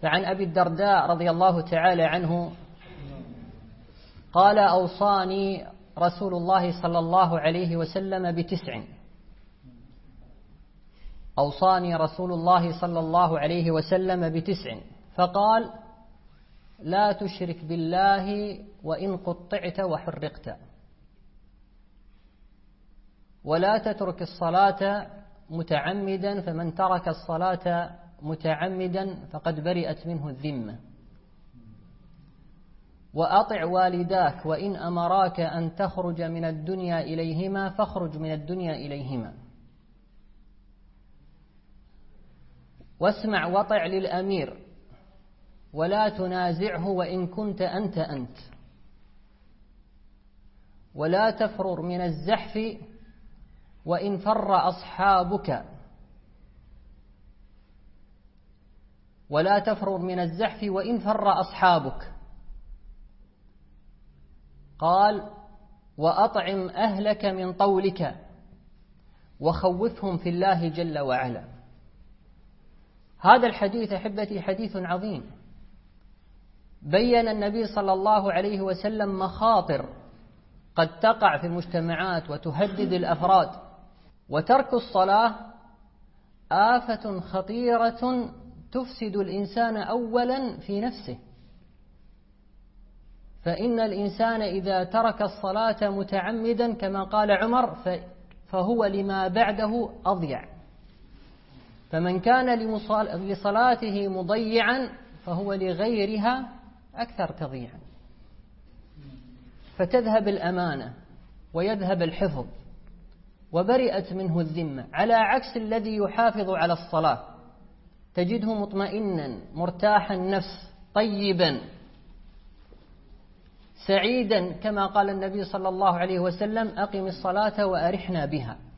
فعن أبي الدرداء رضي الله تعالى عنه قال: أوصاني رسول الله صلى الله عليه وسلم بتسع. أوصاني رسول الله صلى الله عليه وسلم بتسع، فقال: لا تشرك بالله وإن قطعت وحرقت، ولا تترك الصلاة متعمدا، فمن ترك الصلاة متعمدا فقد برئت منه الذمة، وأطع والداك وإن أمراك أن تخرج من الدنيا إليهما فاخرج من الدنيا إليهما، واسمع وطع للأمير ولا تنازعه وإن كنت أنت، ولا تفرر من الزحف وإن فر أصحابك، ولا تفرر من الزحف وإن فر أصحابك. قال: وأطعم أهلك من طولك وخوفهم في الله جل وعلا. هذا الحديث أحبتي حديث عظيم، بيّن النبي صلى الله عليه وسلم مخاطر قد تقع في المجتمعات وتهدد الأفراد، وترك الصلاة آفة خطيرة تفسد الإنسان أولا في نفسه، فإن الإنسان إذا ترك الصلاة متعمدا كما قال عمر فهو لما بعده أضيع، فمن كان لصلاته مضيعا فهو لغيرها أكثر تضييعا، فتذهب الأمانة ويذهب الحفظ وبرئت منه الذمة، على عكس الذي يحافظ على الصلاة تجده مطمئنا مرتاح النفس طيبا سعيدا، كما قال النبي صلى الله عليه وسلم: أقم الصلاة وأرحنا بها.